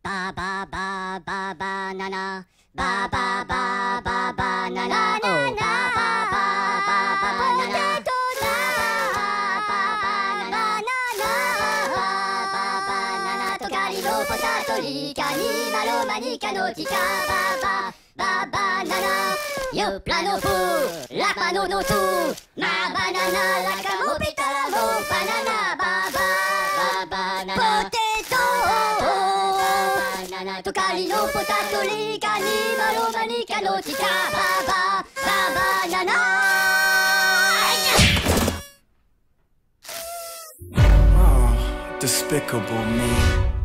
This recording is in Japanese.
バババババナナバババババナナバババババナナポテトだバナナとガリのポタトリカニマロマニカのキカバババナナヨプラノフラパノノトマバナナラカモピタラモバナナバババナナポテトバナナとガリのポタトリカニマロマニカのキカババナナ Despicable me.